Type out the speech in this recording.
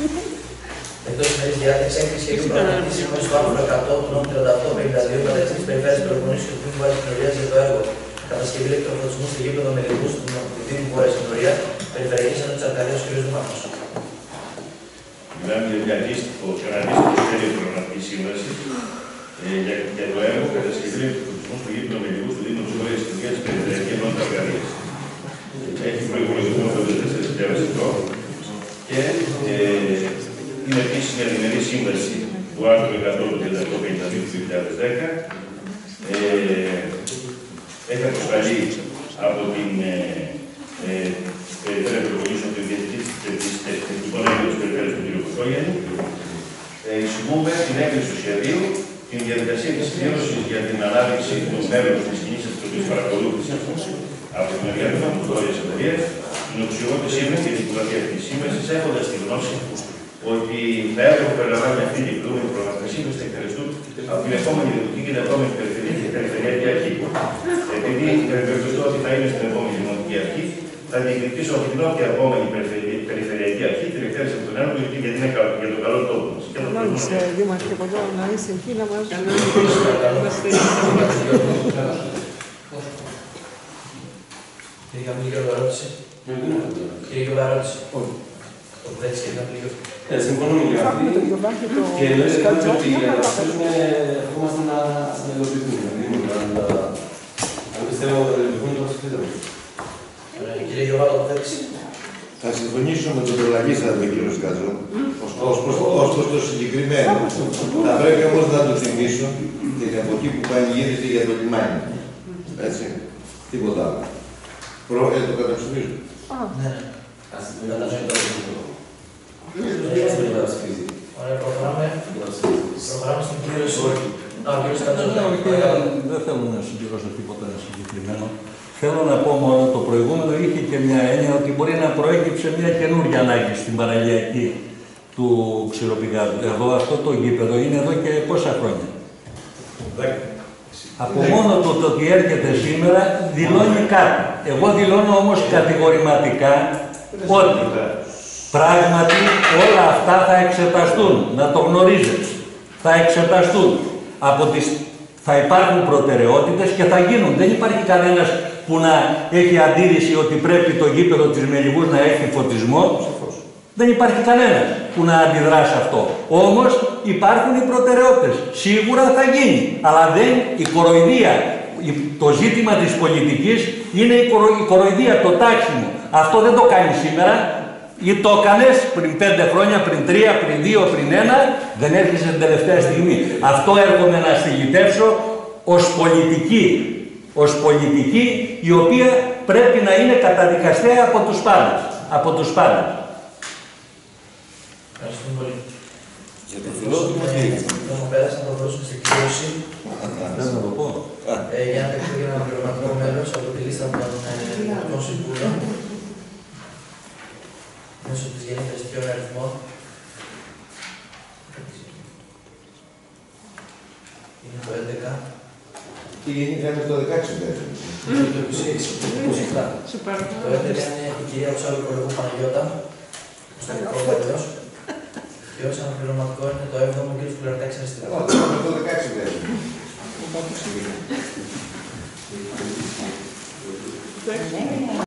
Εκτός της μερικής διάταξης, έγκριση σχεδίου προγραμματικής σύμφωνης στο άρθρο 100 του νόμου 38-52 μεταξύ της Περιφέρειας Πελοποννήσου και του Δήμου Βόρειας Κοινωρίας για το έργο κατασκευή ηλεκτροφωτισμού στο γήπεδο με λιγμούς του Δήμου Βόρειας Κοινωρίας, Περιφερειακής Ένωσης Αρκαδίας κ. Δημάρχος. Μιλάμε για αντίστοιχο σχέδιο προγραμματικής σύμβασης για το έργο κατασκευή ηλεκτροφωτισμού στο γήπεδο με λιγμούς του Δήμου Βόρειας Κοινωρίας, Περιφερειακής Ένωσης Αρκαδίας. Έχει προϋπολογισμό 54.000 ευρώ και είναι επίσης μια διμερή σύμβαση του άρθρου 138-52 του 2010. Έχει αποσταλεί από την Περιφέρεια Πελοποννήσου του Τεχνικών Έργων της Περιφέρειας του κ. Κοκόγεννη. Εισηγούμε την έγκριση του σχεδίου, την διαδικασία της πλήρωσης για την ανάδειξη του μέλους της κοινής επιτροπής παρακολούθησης από την μεριά του Βόρειας Εταιρείας, την οξιότησή μου και την υπογραφή αυτής της σύμβασης, έχοντας τη γνώση ότι τα έργα που περιλαμβάνει αυτή η προηγούμενη προγραμματική σύμβαση θα εκτελεστούν από την επόμενη δημοτική και την επόμενη περιφερειακή αρχή. Επειδή ευελπιστώ ότι θα είναι στην επόμενη δημοτική αρχή, θα διεκδικήσω από την νότια επόμενη περιφερειακή αρχή την εκτέλεση από τον έργο, γιατί είναι για το καλό τόπο μας. Νόμιζε, Δήμαρχε, από εδώ να είσαι εκεί να μας Κύριε Καμπλή, ερώτηση. Κύριε Καμπλή, ερώτηση. Όχι. Το πρέτσι, κύριε Καμπλή. Συμφωνούμε για αυτή. Και λέτε ότι ερχόμαστε να υλοποιηθούμε. Αν πιστεύω ότι θα υλοποιηθούμε, το ψηφίζαμε. Κύριε Γιωβάλο, το πρέτσι. Θα συμφωνήσω με τον προλαλήσαντα, κύριο Σκάτζο, ως προς το συγκεκριμένο. Θα πρέπει όμως να το θυμίσω την εποχή που πανηγύριζε για το λιμάνι. Έτσι. Τίποτα άλλο. Το καταψηφίζω. Ναι. Ωραία, προχωράμε στην πλήρωση. Δεν θέλω να συμπληρώσω τίποτα συγκεκριμένο. Θέλω να πω μόνο το προηγούμενο είχε και μια έννοια ότι μπορεί να προέκυψε μια καινούργια ανάγκη στην παραλιακή του Ξηροπηγάδου. Εδώ αυτό το γήπεδο είναι εδώ και πόσα χρόνια. Από μόνο το ότι έρχεται σήμερα δηλώνει κάτι. Εγώ δηλώνω όμως κατηγορηματικά ότι πράγματι όλα αυτά θα εξεταστούν, να το γνωρίζετε. Θα εξεταστούν. Θα υπάρχουν προτεραιότητες και θα γίνουν. Δεν υπάρχει κανένας που να έχει αντίρρηση ότι πρέπει το γήπεδο της Μελιγούς να έχει φωτισμό. Δεν υπάρχει κανένας που να αντιδρά σε αυτό. Όμως υπάρχουν οι προτεραιότητες. Σίγουρα θα γίνει. Αλλά η κοροϊδία, το ζήτημα της πολιτικής είναι η κοροϊδία, το τάξιμο. Αυτό δεν το κάνει σήμερα. Ή το έκανες πριν 5 χρόνια, πριν 3, πριν 2, πριν 1, δεν έρχεσαι την τελευταία στιγμή. Αυτό έρχομαι να στυλιτεύσω ως πολιτική, η οποία πρέπει να είναι καταδικαστέα από τους πάντες. Ευχαριστούμε πολύ. Για το φιλόσοφο θα πέρασε να το δώσουμε στην κλήρωση. Δεν θα το πω. Για να τεχνεί ένα πληρωματικό μέλος από τη λίστα των συμβούλων μέσω της γεννήτρας στοιχείων αριθμών. Είναι το 11. Τι γεννήτρα είναι το 16 βέβαια. Το 27. Το 11 είναι η κυρία Ψάλου Κολεγού Παναγιώτα, στο στατικό βέλος. Και ως αναπληρωματικό είναι το 7ο ο κ. Φλωρατάκης Αριστερά. Το 16 βέβαια.